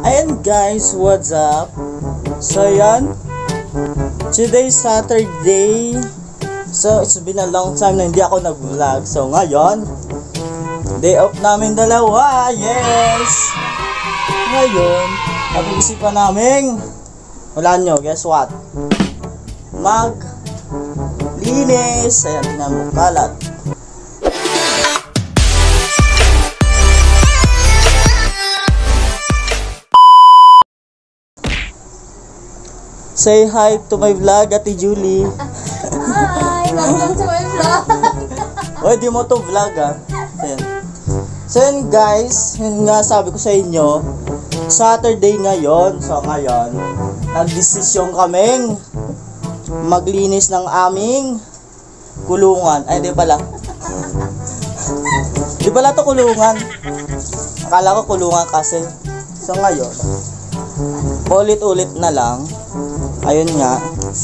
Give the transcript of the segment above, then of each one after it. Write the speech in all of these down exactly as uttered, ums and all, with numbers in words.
Ayan guys, what's up? So yan, today Saturday. So it's been a long time na hindi ako nag-vlog. So ngayon, day off namin dalawa. Yes! Ngayon, pag-iisipan namin, wala nyo, guess what? Mag linis. Ayan, tingnan mo, balat. Say hi to my vlog, Ate Julie. Hi! Welcome to my vlog! Oy, di mo to vlog ah. Ayan. So yun guys, yun nga sabi ko sa inyo, Saturday ngayon. So ngayon, nagdesisyon kaming maglinis ng aming kulungan. Ay, di pala. Di pala to kulungan. Akala ko kulungan kasi. So ngayon, ulit-ulit na lang. Ayun nga.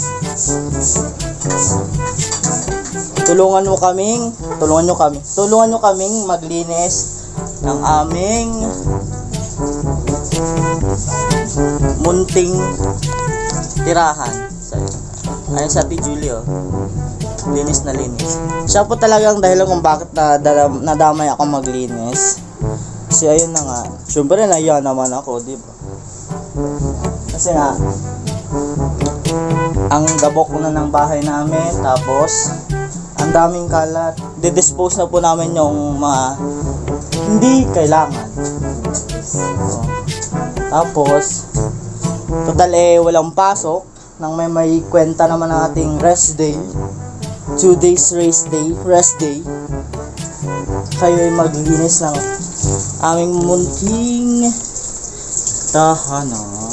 Tulungan mo kaming, tulungan nyo kami. Tulungan nyo kaming maglinis ng aming munting tirahan. So, ayun sa Ate Julie, oh. Linis na linis. Siya po talagang dahilan kung bakit na, nadamay ako maglinis. Kasi ayun na nga. Siyempre naiya naman ako, di ba? Kasi nga, ang gabok na ng bahay namin, tapos ang daming kalat. Didispose na po namin yung mga hindi kailangan. So, tapos total eh walang pasok nang may may kwenta naman ng ating rest day, two days rest day rest day kayo ay maglinis ng aming munting tahanan.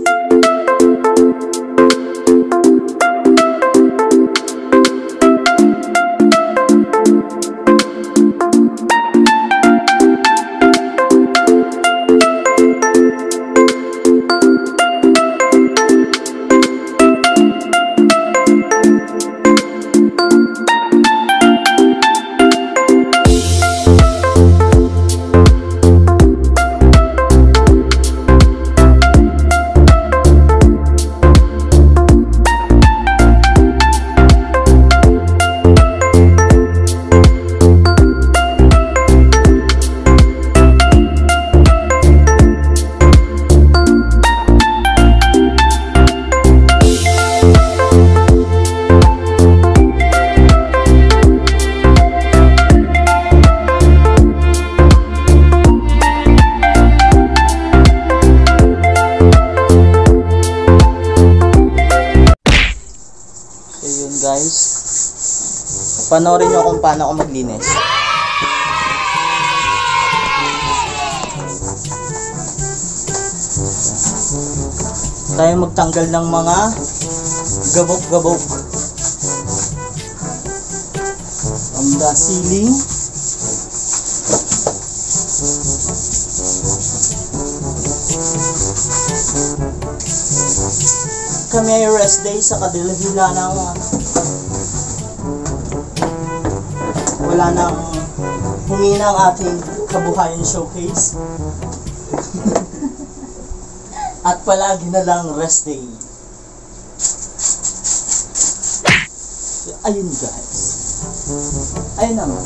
Guys, panoorin nyo kung paano ako maglinis. Tayo magtanggal ng mga gabok-gabok on the ceiling. Kami ay rest day sa kadilahila ng wala nang humina ang ating kabuhayan showcase. At palagi na lang rest day. So, ayun guys. Ayun naman.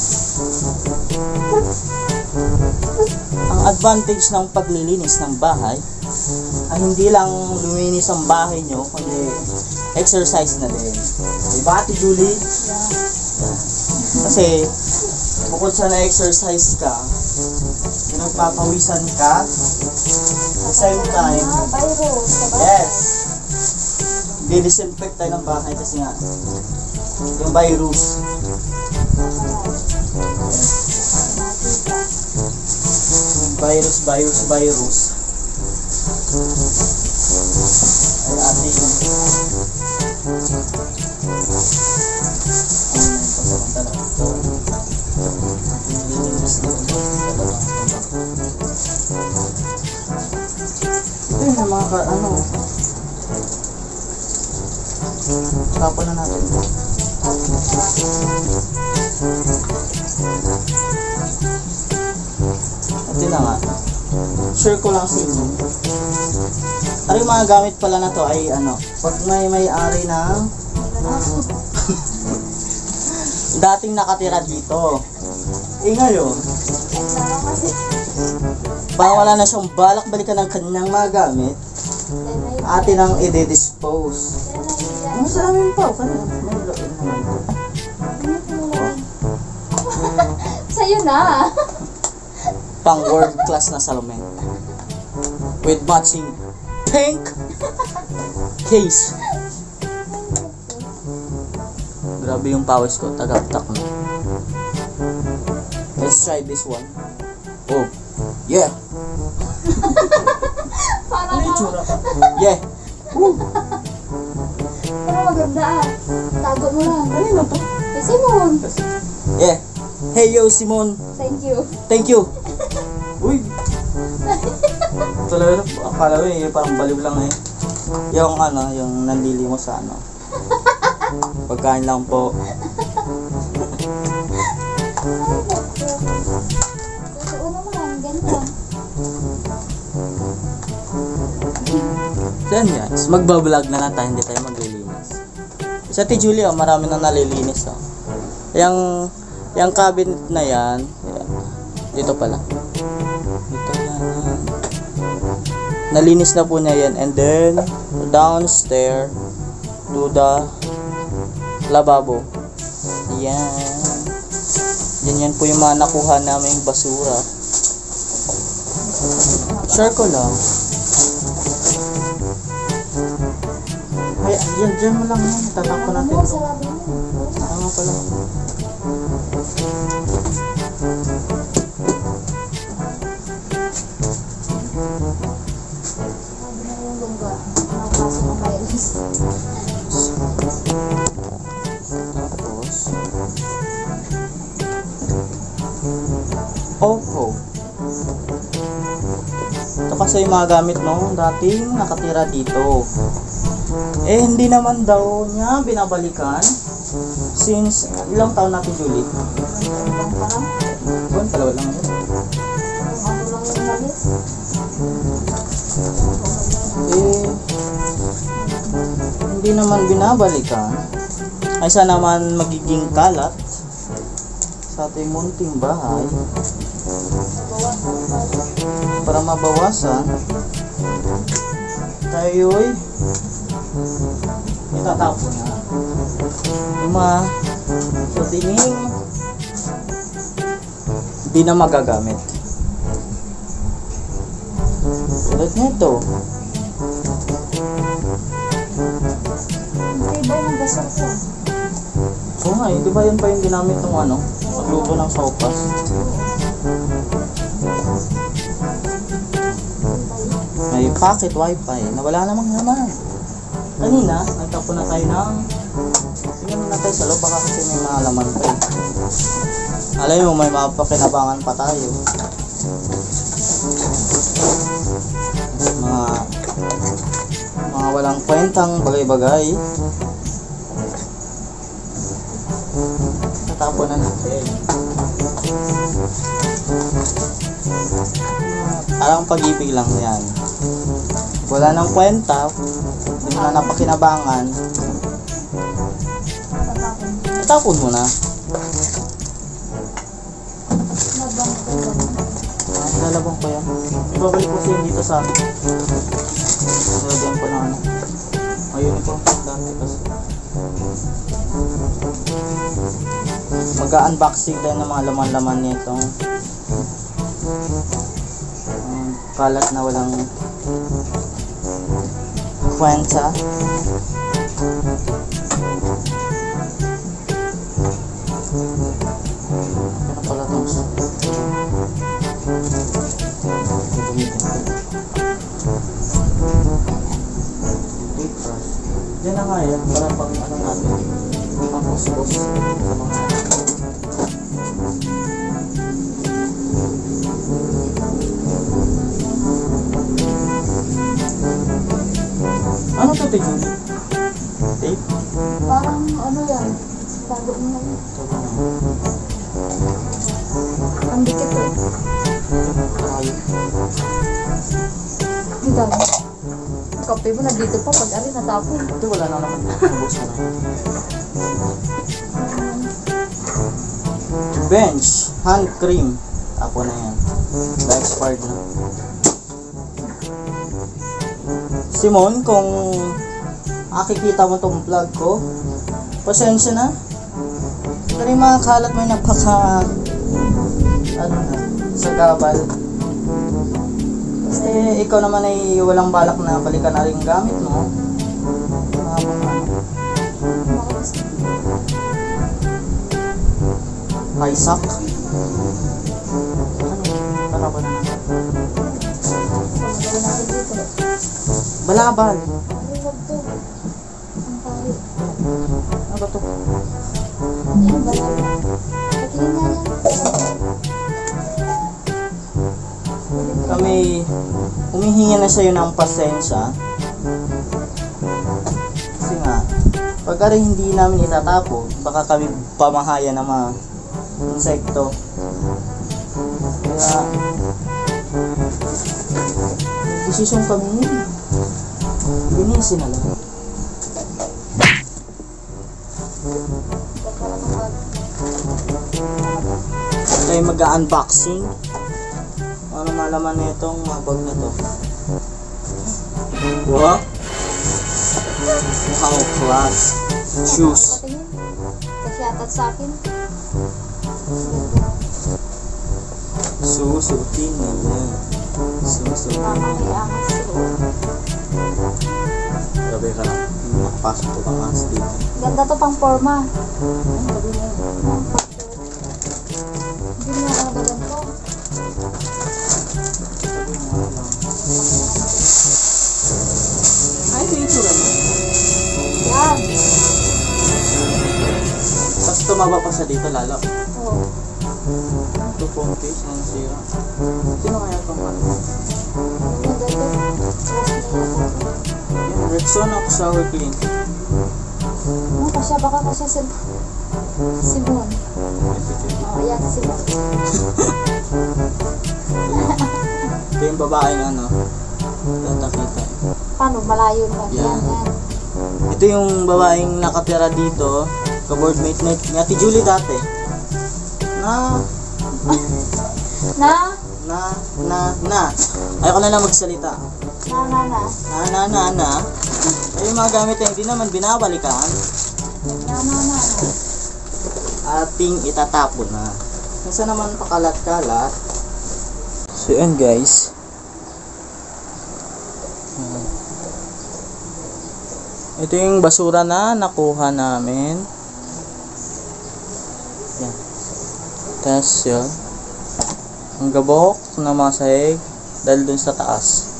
Ang advantage ng paglilinis ng bahay ay hindi lang luminis ang bahay nyo, kundi exercise na din. Diba, Ate Julie? Yeah. Yeah. Kasi bukod sa na-exercise ka, nagpapawisan ka, at the same time, yes, di-disinfect tayo ng bahay kasi nga yung virus. Virus, virus, virus. Ay ating ito yung mga ka, ano, tapon na natin ito. Ito na nga. share ko lang sa inyo. Ano yung mga gamit pala na to ay ano, pag may may-ari ng dating nakatira dito. Eh ngayon, parang wala na siyang balak balikan ng kanyang mga gamit, atin ang i-dispose. Ano sa amin pa? Kanina, may loin naman to. Sa'yo na. Pang world class na salamin. With matching pink case. Grabe yung pawis ko, tagaptak na. Let's try this one. Oh, yeah. Parang Ano yung tsura? Yeah. Woo. Parang maganda ah. Tago mo lang. Ano yun to? Eh, Simon. Yeah. Hey yo, Simon. Thank you. Thank you. Uy. Talaga na, akala ko eh, parang baliw lang eh. Yung ano, yung nandili mo sa ano. Pagkain lang po. Totoo naman. Ganyan. Then guys, magbablog na lang tayo, hindi tayo maglilinis. Sa Ate Julia, marami na nalilinis oh. Yang, yung cabinet na yan, yan. Dito pala. Dito yan, yan. Nalinis na po niya yan. And then, downstairs to the lababo. Yan. Yan yan po yung mga nakuha naming basura. Share ko lang. Ay, yan, dyan mo lang yan. Tatapon natin. Ano, sarado mo. Tama pala. Sabi na yung lungga. Ano klase ng virus? Tapos, Oppo. Ito kasi yung mga gamit no, dating nakatira dito. Eh, hindi naman daw niya binabalikan since ilang taon natin, Julie? Ibang parang. Buwan, palawa lang yun. Kung ano lang yung nabit. Eh, hindi naman binabalikan. Ay, sa naman magiging kalat sa ating munting bahay para mabawasan tayo'y itatapon na yung mga sa tingin hindi na magagamit. Tulad nito. Hindi ba yung gasol ko? Oo nga eh, di ba yun pa yung ginamit ng ano? Magluto ng sopas. May pocket wifi. Nawala namang naman. Kanina, nagtapon na tayo ng... Tingnan na tayo sa loob, baka kasi may mga laman pa eh. Alam mo, may mga pakinabangan pa tayo. Mga... Mga walang kwentang bagay-bagay. Tatapon na natin. Parang pag-ibig lang yan. Wala nang kwenta, hindi na napakinabangan. Tatapon. Itapon mo na. Nabang ko lang. Ah, ilalabang ko yan. Ibabalik ko siya dito sa akin. Nalagyan ko na ano. Ayun ko, dati kasi. Mag-unboxing tayo ng mga laman-laman nito. Um, kalat na walang kwenta. Ano pala itong gamitin ko. Toothbrush. Diyan na nga yan. Para pang ano natin. Pang kuskus sa mga ano to, Tito? Tape? Parang ano yan. Tago mo na yun. Ang dikit ko eh. Ayun. dami. Kape mo nandito pa pag ari natapon. Ito wala na naman. Ubus na. Bench, hand cream. Tapo na yan. Na-expired na. Simon, kung makikita mo tong vlog ko, pasensya na. Pero yung mga kalat mo yung napaka ano na, sa gabal. Kasi ikaw naman ay walang balak na balikan na rin gamit mo. Mga mga ano. Kaisak. Ano? Para ba na? Balabal. Ano ba ito? Kami humihingi na sa'yo ng pasensya kasi nga pagka rin hindi namin itatapo baka kami pamahaya ng mga insekto, kaya desisyon kami linisin na lang. Tayo mag-unboxing. Ano malaman na itong mga bag na to? Wow! How class! Shoes! Kasi atat sa akin. Susutin na yan. Susutin na yan. Grabe ka lang. Hindi makapasok ko bang as dito. Ganda to pang forma. Sabi mo. Hindi mo ako ganito. Ay, ito yung itsura mo. Yan. Tapos tumaba pa siya dito lalo. Oo. Ito phone case na nasira. Sino kaya itong ano? Ganda to. Yan, Rexona shower clean. Ano pa siya? Baka kasi si Simon. Oo, yan si Simon. Ito yung babaeng ano. Kita-kita. Paano? Malayo na. Yan. Yan, yan. Ito yung babaeng nakatira dito. Ka-boardmate ni ni Ate Julie dati. Na, Na? na, na, na. Ayoko na lang magsalita. Na, na, na. Na, na, na, na. Ay, yung mga gamit na hindi naman binabalikan. Na, na, na. Ating itatapon na. Kasi naman pakalat-kalat. So yun guys. Ito yung basura na nakuha namin. Yan. Tapos yun. Ang gabok na mga sahig dahil dun sa taas.